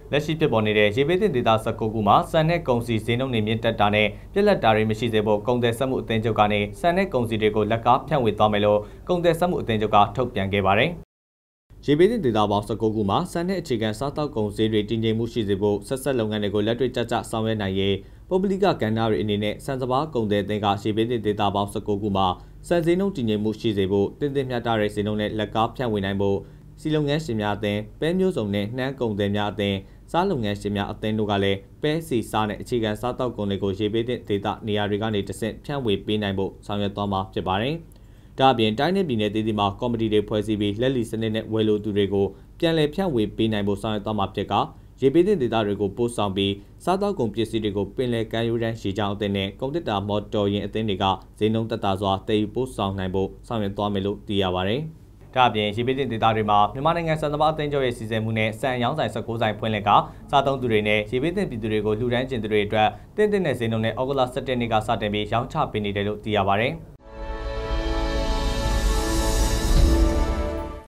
လက်ရှိဖြစ်ပေါ်နေတဲ့ရေဘေးသင့်ဒေသ19ခုမှာဆန်နဲ့ကုန်စည်ဈေးနှုန်းတွေမြင့်တက်တာနဲ့ပြက်လက်တာတွေမရှိစေဖို့ကုန်သည်စက်မှုအသင်းချုပ်ကနေဆန်နဲ့ကုန်စည်တွေကိုလက်ကားဖြန့်ဝေသွားမယ်လို့ကုန်သည်စက်မှုအသင်းချုပ်ကထုတ်ပြန်ခဲ့ပါတယ်။ရေဘေးသင့်ဒေသပေါင်း19ခုမှာဆန်နဲ့အခြေခံစားတောက်ကုန်စည်တွေတည်ငြိမ်မှုရှိစေဖို့ဆက်လုပ်ငန်းတွေကိုလက်တွေ့ကျကျဆောင်ရွက်နိုင်ရေးပုဂ္ဂလိကကဏ္ဍတွေအနေနဲ့စံစဘာကုန်သည်အသင်းကရေဘေးသင့်ဒေသပေါင်း19ခုမှာစံစည်းနှုန်းတည်ငြိမ်မှုရှိစေဖို့တင်သွင်းမျှတတဲ့စည်းနှုန်းနဲ့လက်ကားဖြန့်ဝေနိုင်ဖို့စီလုပ်ငန်းရှင်များအသင်းပဲမျိုးစုံနဲ့နှမ်းကုန်သည်များအသင်းစားလုပ်ငန်းရှင်များအသင်းတို့ကလည်းပဲစီစားနဲ့အခြေခံစားတောက်ကုန်တွေကိုရေဘေးသင့်ဒေသနေရာတွေကနေတဆင့်ဖြန့်ဝေပေးနိုင်ဖို့ဆောင်ရွက်သွားမှာဖြစ်ပါတယ်။ဒါ့အပြင်တိုင်းနယ်ပြည်နယ်ဒေသမှာကော်မတီတွေဖွဲ့စည်းပြီးလက်လီစနစ်နဲ့ဝယ်လိုသူတွေကိုပြန်လည်ဖြန့်ဝေပေးနိုင်ဖို့ဆောင်ရွက်သွားမှာဖြစ်ကရေဘေးသင့်ဒေသတွေကိုပို့ဆောင်ပြီးစားတောက်ကုန်ပစ္စည်းတွေကိုပင်လယ်ကမ်းရိုးတန်းရေကြောင်းအသင်းနဲ့ကုန်တစ်တာမော်တော်ယာဉ်အသင်းတွေကဈေးနှုန်းသက်သာစွာတည်ယူပို့ဆောင်နိုင်ဖို့ဆောင်ရွက်သွားမယ်လို့သိရပါတယ်။ဒါ့အပြင်ရေဘေးသင့်ဒေသတွေမှာမြန်မာနိုင်ငံစံသဘာအသင်းချုပ်ရဲ့စီစဉ်မှုနဲ့စံရောင်းဆိုင်19ဆိုင်ဖွင့်လှစ်ကစားသုံးသူတွေနဲ့ရေဘေးသင့်ပြည်သူတွေကိုလှူဒန်းခြင်းတွေအတွက်တင့်တဲ့ဈေးနှုန်းနဲ့ဩဂုတ်လ17ရက်နေ့ကစတင်ပြီးရောင်းချပေးနေတယ်လို့သိရပါတယ်။